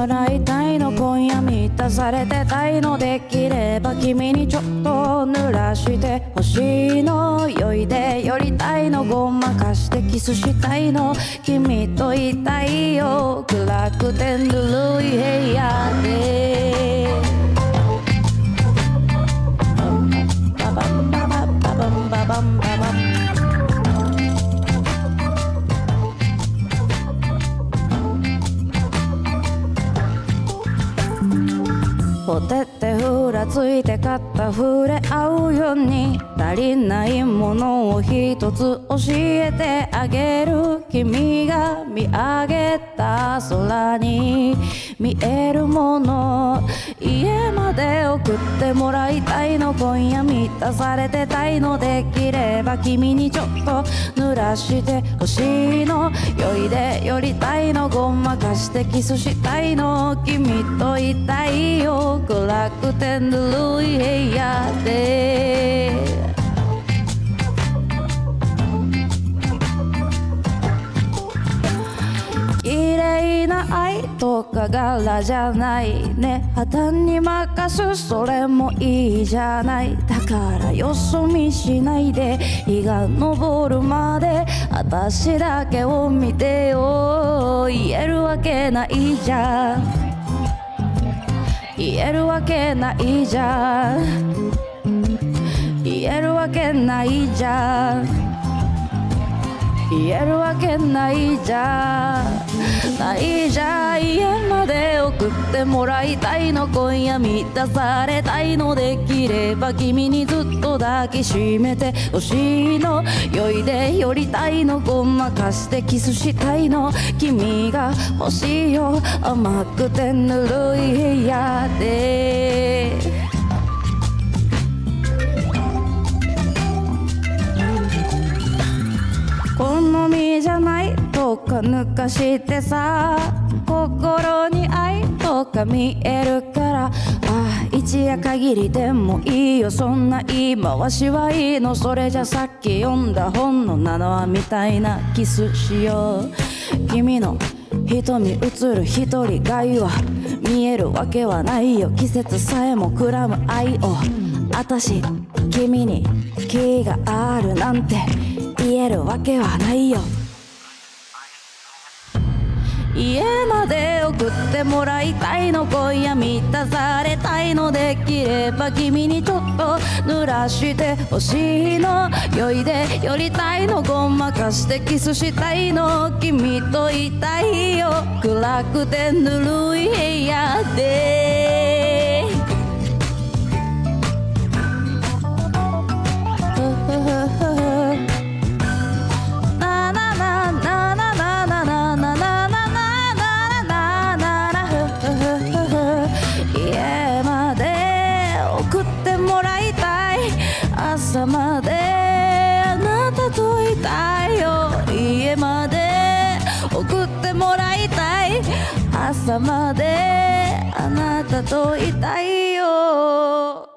もらいたいの、今夜満たされてたいの、できれば君にちょっと濡らしてほしいの、酔いで寄りたいの、ごまかしてキスしたいの、君といたいよ、暗くてぬるい部屋で。ババンババンババンババンババン、ほてってふらついて肩触れ合うように、足りないものを一つ教えてあげる、君が見上げた空に見えるもの、家まで送ってもらいたいの、今夜満たされてたいの、できれば君にちょっと濡らしてほしいの、酔いで寄りたいの、ごまかしてキスしたいの、君といたいよ、暗くてぬるい部屋で。綺麗な愛とか柄じゃないね、肌に任すそれもいいじゃない、だからよそ見しないで日が昇るまで私だけを見てよ、言えるわけないじゃん、言えるわけないじゃん、言えるわけないじゃん、言えるわけないじゃん、ないじゃん、家まで送ってもらいたいの、今夜満たされたいの、できれば君にずっと抱きしめてほしいの、酔いで寄りたいの、ごまかしてキスしたいの、君が欲しいよ、甘くてぬるい部屋で。好みじゃないとか抜かしてさ、心に愛とか見えるから、ああ一夜限りでもいいよ、そんな言い回しはいいの、それじゃさっき読んだ本の7話みたいなキスしよう、君の瞳映る一人がいは見えるわけはないよ、季節さえもくらむ愛を、あたし君に気があるなんて言えるわけはないよ、家まで送ってもらいたいの、今夜満たされたいの、できれば君にちょっと濡らしてほしいの、酔いで寄りたいの、ごまかしてキスしたいの、君といたいよ、暗くてぬるい部屋で。朝まであなたといたいよ、家まで送ってもらいたい、朝まであなたといたいよ。